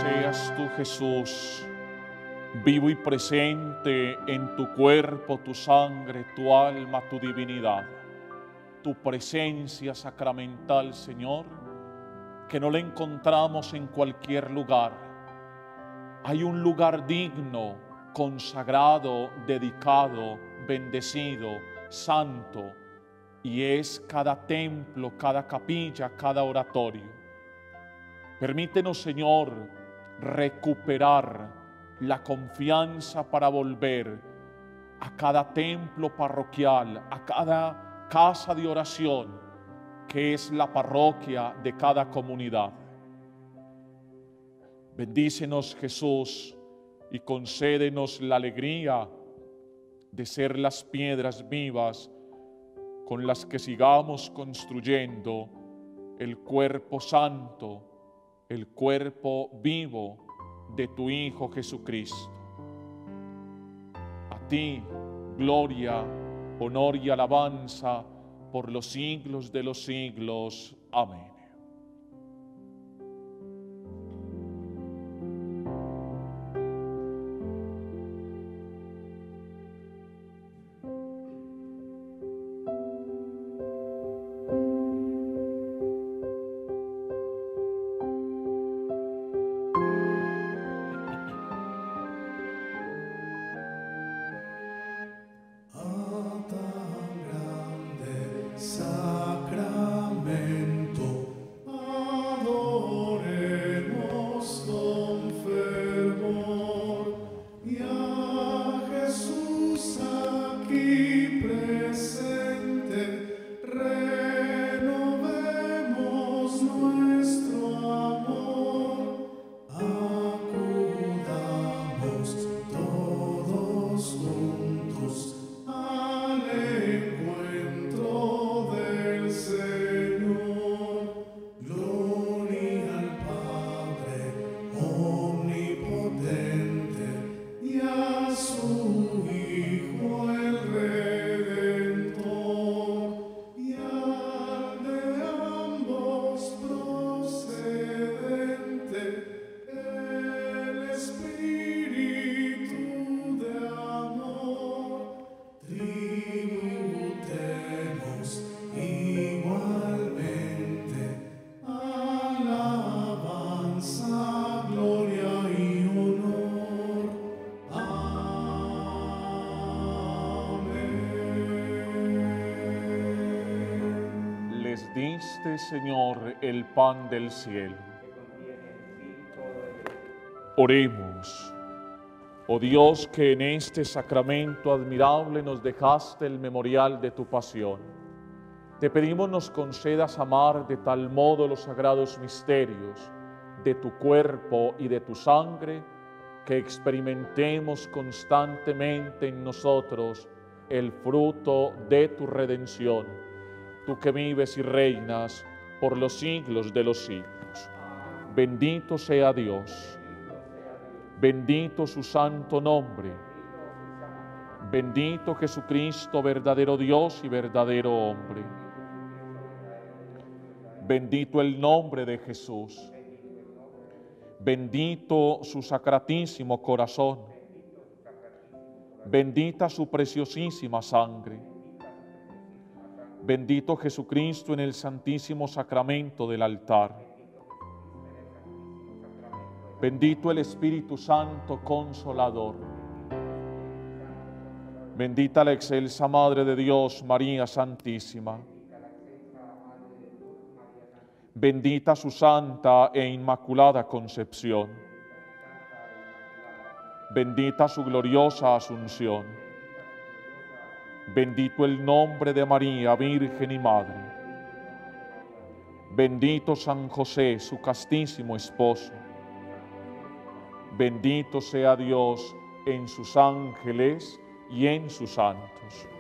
seas tú, Jesús, vivo y presente en tu cuerpo, tu sangre, tu alma, tu divinidad. Tu presencia sacramental, Señor, que no la encontramos en cualquier lugar. Hay un lugar digno, consagrado, dedicado, bendecido, santo, y es cada templo, cada capilla, cada oratorio. Permítenos, Señor, recuperar la confianza para volver a cada templo parroquial, a cada casa de oración, que es la parroquia de cada comunidad. Bendícenos, Jesús, y concédenos la alegría de ser las piedras vivas con las que sigamos construyendo el cuerpo santo, el cuerpo vivo de tu Hijo Jesucristo. A ti, gloria, honor y alabanza por los siglos de los siglos. Amén. Diste, Señor, el pan del cielo. Oremos. Oh Dios, que en este sacramento admirable nos dejaste el memorial de tu pasión. Te pedimos nos concedas amar de tal modo los sagrados misterios de tu cuerpo y de tu sangre, que experimentemos constantemente en nosotros el fruto de tu redención. Tú que vives y reinas por los siglos de los siglos. Bendito sea Dios. Bendito su santo nombre. Bendito Jesucristo, verdadero Dios y verdadero hombre. Bendito el nombre de Jesús. Bendito su sacratísimo corazón. Bendita su preciosísima sangre. Bendito Jesucristo en el santísimo sacramento del altar. Bendito el Espíritu Santo Consolador. Bendita la excelsa Madre de Dios, María Santísima. Bendita su santa e inmaculada concepción. Bendita su gloriosa asunción. Bendito el nombre de María, Virgen y Madre. Bendito San José, su castísimo esposo. Bendito sea Dios en sus ángeles y en sus santos.